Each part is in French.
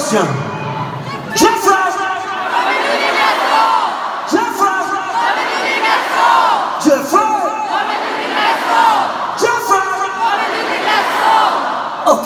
Attention. Jeffrey. Ok.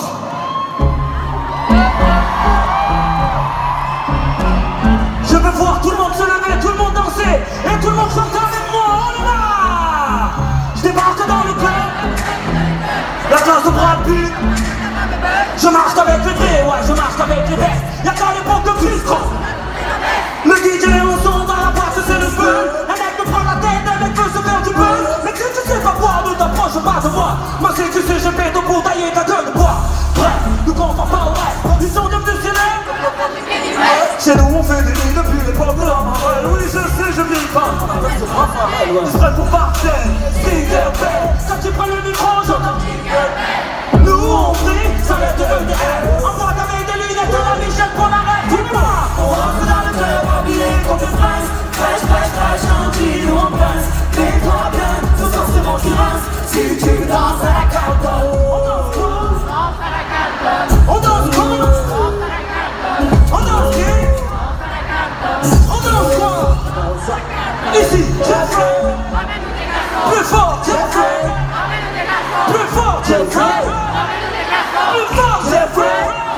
Je veux voir tout le monde se lever, tout le monde danser et tout le monde chanter avec moi. On y va. Je débarque dans le club. La classe de Brad Pitt. Je marche avec les vrais, ouais, je marche avec les bestes. Y'a qu'à l'époque de Pisco. Le DJ en son dans la boîte, c'est le feu. Un mec me prend la tête, un mec veut se faire du buzz. Mais si tu sais pas boire, ne t'approche pas de moi. Moi si tu sais, je fais tout pour tailler ta gueule de bois. Bref, nous confond pas au reste. Ils sont devenus célèbres. Chez nous on fait des lignes depuis l'époque de la marelle. Oui je sais, je viens pas. Je serai pour partir. Quand tu prends le micro, j'entends. Nous on prie, ça va être EDR. En boîte avec des lunettes de la Michel pour l'arrêt. Dis-moi, on rentre dans le club habillé comme des princes. Fraîche, fraîche, fraîche, gentil, nous on pince. Mets-toi bien, ce soir c'est mon qui rince. Si tu danses à la carte, on danse quoi? On danse comment? On danse qui? On danse quoi? Ici, Jeffrey. Plus fort, Jeffrey. Plus fort, Jeffrey. Plus fort, Jeffrey.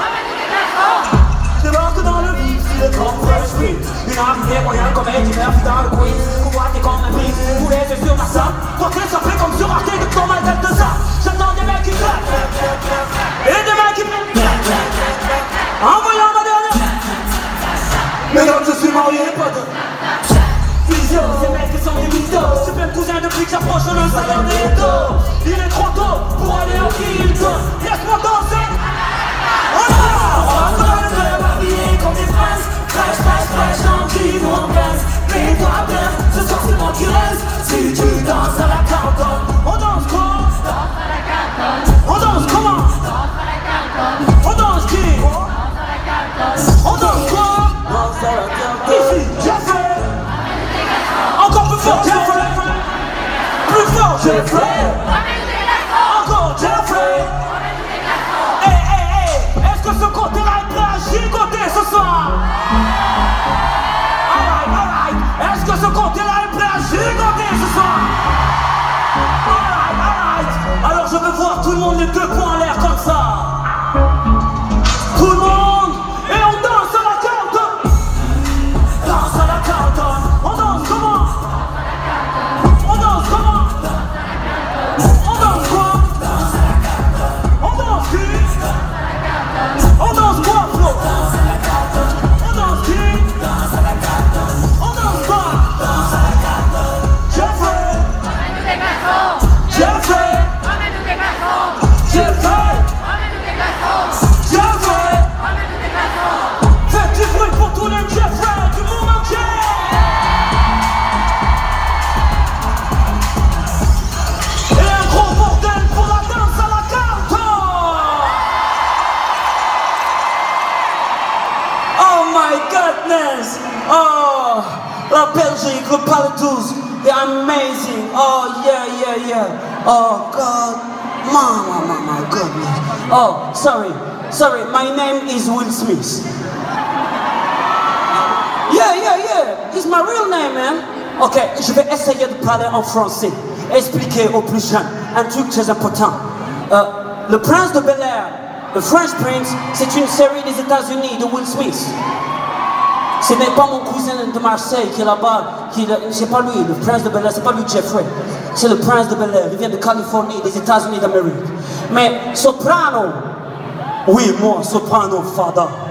Je débarque dans le vif, si le grand fresh street. Une arrivée royale comme Eddie Murphy dans le quiz. Convoité comme un brise, tous les yeux sur ma salle. Côté surpris comme sur Arte de ton mal de ça. J'attends des mecs qui claquent. Et des mecs qui en voyant ma dernière. Mais comme je suis marié, pas de vision. Ces mecs sont des mythos. C'est même cousin depuis que j'approche le salaire des dos. Il est trop tôt pour aller au Hilton. Laisse-moi danser. On rentre dans le club habillé comme des princes. Fraîche, fraîche, fraîche, gentil, nous on pince. Mets-toi bien, ce soir c'est moi qui reste. Si tu danses à la canton. On danse quoi? On danse comment? On danse qui? On danse quoi? Ici, Jeffrey. Encore plus fort, Jeffrey. Plus fort, Jeffrey. Encore Jeffrey. Hey, hey, hey. Est-ce que ce côté-là est prêt à gigoter ce soir? Alright, alright. Est-ce que ce côté-là est prêt à gigoter ce soir? Alright, alright. Alors je veux voir tout le monde les deux poings en l'air comme ça. Tout le monde. Et on danse à la carte. Danse à la carte. On danse comment? On danse comment? On danse quoi? On danse qui? On danse quoi, Flo? On danse qui? On danse quoi? Jeffrey! Jeffrey! Jeffrey! Jeffrey! Faites du bruit pour tous les Jeffrey du monde entier! Et un gros bordel pour la danse à la carte! Oh my goodness! Oh, la Belgique, le Palais 12, they're amazing! Oh yeah, yeah, yeah! Oh God! My goodness! Oh, sorry, my name is Will Smith. Yeah, it's my real name, man. Ok, je vais essayer de parler en français, expliquer aux plus jeunes un truc très important. Le Prince de Bel-Air, The French Prince, c'est une série des États-Unis de Will Smith. Ce n'est pas mon cousin de Marseille qui est là-bas, c'est pas lui, le Prince de Bel-Air, c'est pas lui Jeffrey. C'est le Prince de Bel-Air, il vient de Californie, des États-Unis d'Amérique. Mais soprano, oui, moi, soprano, fada.